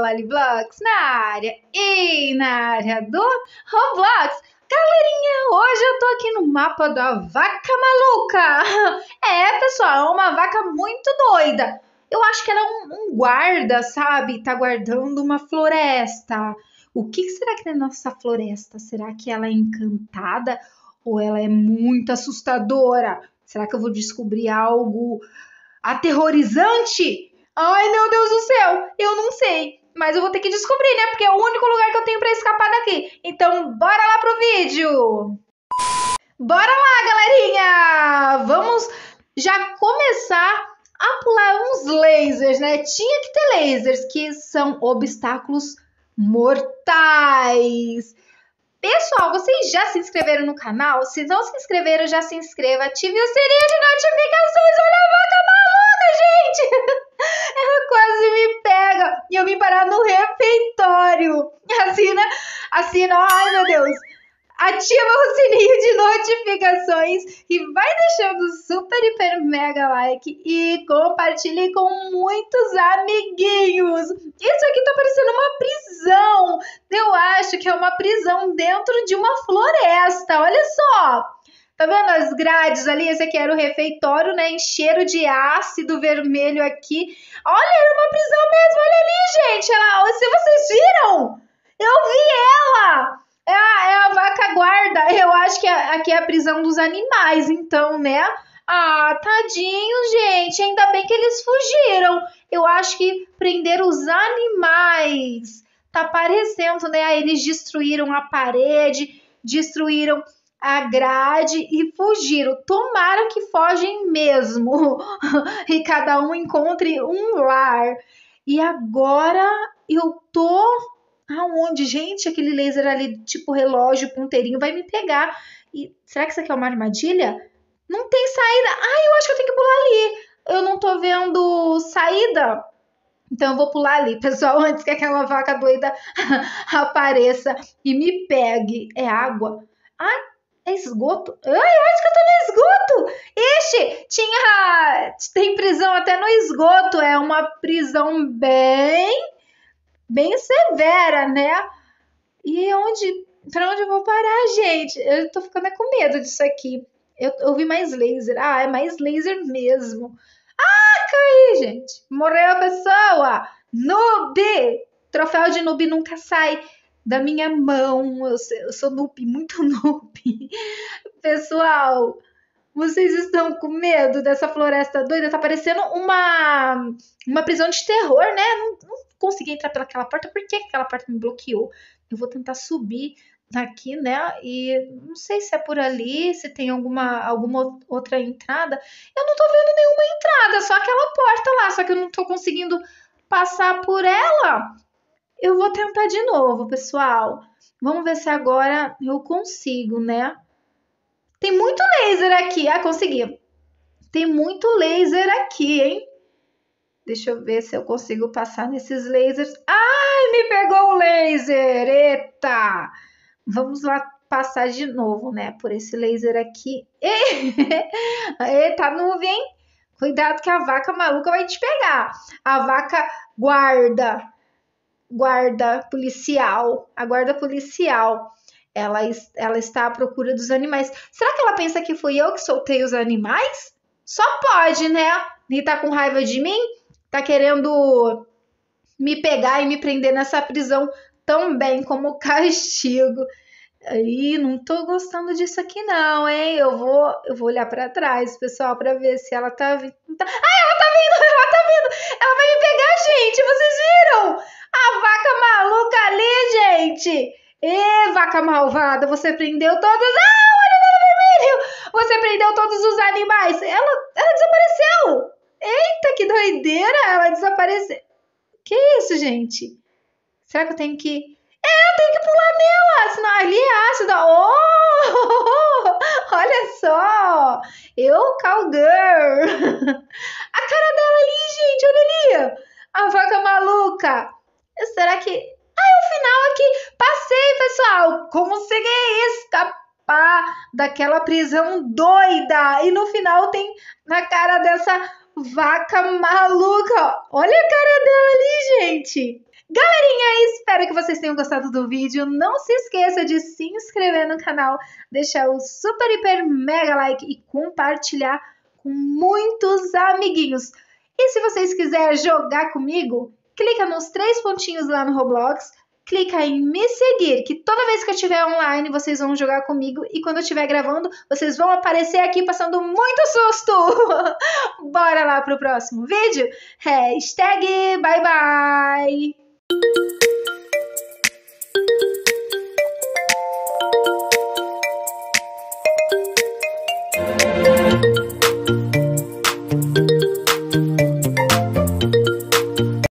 Lali Vlogs na área e na área do Roblox. Galerinha, hoje eu tô aqui no mapa da vaca maluca. Pessoal, é uma vaca muito doida. Eu acho que ela é um guarda, sabe? Tá guardando uma floresta. O que será que tem na nossa floresta? Será que ela é encantada ou ela é muito assustadora? Será que eu vou descobrir algo aterrorizante? Ai, meu Deus do céu, eu não sei, mas eu vou ter que descobrir, né? Porque é o único lugar que eu tenho pra escapar daqui. Então, bora lá pro vídeo! Bora lá, galerinha! Vamos já começar a pular uns lasers, né? Tinha que ter lasers, que são obstáculos mortais. Pessoal, vocês já se inscreveram no canal? Se não se inscreveram, já se inscreva. Ative o sininho de notificações. Olha a vaca maluca, gente! Ela quase me pega. E eu vim parar no refeitório. Assina, ai meu Deus. Ativa o sininho de notificações e vai deixando super, hiper, mega like e compartilhe com muitos amiguinhos. Isso aqui tá parecendo uma prisão. Eu acho que é uma prisão dentro de uma floresta. Olha só. Tá vendo as grades ali? Esse aqui era o refeitório, né? Em cheiro de ácido vermelho aqui. Olha, era uma prisão mesmo. Olha ali, gente. Se vocês viram, eu vi ela. É a vaca guarda. Eu acho que aqui é a prisão dos animais, então, né? Ah, tadinho, gente. Ainda bem que eles fugiram. Eu acho que prenderam os animais. Tá parecendo, né? Eles destruíram a parede, destruíram a grade e fugiram. Tomara que fogem mesmo. E cada um encontre um lar. E agora eu tô... Aonde? Gente, aquele laser ali, tipo relógio, ponteirinho, vai me pegar. E será que isso aqui é uma armadilha? Não tem saída. Ai, eu acho que eu tenho que pular ali. Eu não tô vendo saída. Então eu vou pular ali, pessoal, antes que aquela vaca doida apareça e me pegue. É água. Ai, é esgoto? Ai, eu acho que eu tô no esgoto. Ixi, tem prisão até no esgoto. É uma prisão bem severa, né? E pra onde eu vou parar, gente? Eu tô ficando com medo disso aqui. Eu vi mais laser. Ah, é mais laser mesmo. Ah, caí, gente. Morreu a pessoa. Noob! Troféu de noob nunca sai da minha mão. Eu sou noob, muito noob. Pessoal, vocês estão com medo dessa floresta doida? Tá parecendo uma prisão de terror, né? Não consegui entrar pelaquela porta. Por que aquela porta me bloqueou? Eu vou tentar subir daqui, né? E não sei se é por ali, se tem alguma outra entrada. Eu não tô vendo nenhuma entrada, só aquela porta lá. Só que eu não tô conseguindo passar por ela. Eu vou tentar de novo, pessoal. Vamos ver se agora eu consigo, né? Tem muito laser aqui. Ah, consegui. Tem muito laser aqui, hein? Deixa eu ver se eu consigo passar nesses lasers. Ai, me pegou o laser! Eita! Vamos lá passar de novo, né? Por esse laser aqui. Eita, nuvem, hein? Cuidado que a vaca maluca vai te pegar. A vaca guarda policial. A guarda policial. Ela está à procura dos animais. Será que ela pensa que fui eu que soltei os animais? Só pode, né? E tá com raiva de mim? Tá querendo me pegar e me prender nessa prisão também como castigo. Aí, não tô gostando disso aqui não, hein? Eu vou olhar pra trás, pessoal, pra ver se ela tá vindo. Ai, ela tá vindo, ela tá vindo! Ela vai me pegar, gente! Vocês viram? A vaca maluca ali, gente! Ê, vaca malvada, você prendeu todos... Ah, olha o vermelho! Você prendeu todos os animais! Ela desapareceu! Eita, que doideira! Ela desapareceu. Que isso, gente? Será que eu tenho que... eu tenho que pular nela, senão ali é ácida. Oh! Olha só! Eu, cowgirl! A cara dela ali, gente, olha ali! A vaca maluca! Será que... o final aqui! Passei, pessoal! Consegui escapar daquela prisão doida! E no final tem na cara dessa vaca maluca! Olha a cara dela ali, gente! Galerinha, espero que vocês tenham gostado do vídeo. Não se esqueça de se inscrever no canal, deixar o super, hiper, mega like e compartilhar com muitos amiguinhos. E se vocês quiserem jogar comigo, clica nos 3 pontinhos lá no Roblox, clica em me seguir, que toda vez que eu estiver online, vocês vão jogar comigo e quando eu estiver gravando, vocês vão aparecer aqui passando muito susto. Bora lá pro próximo vídeo? Hashtag bye bye!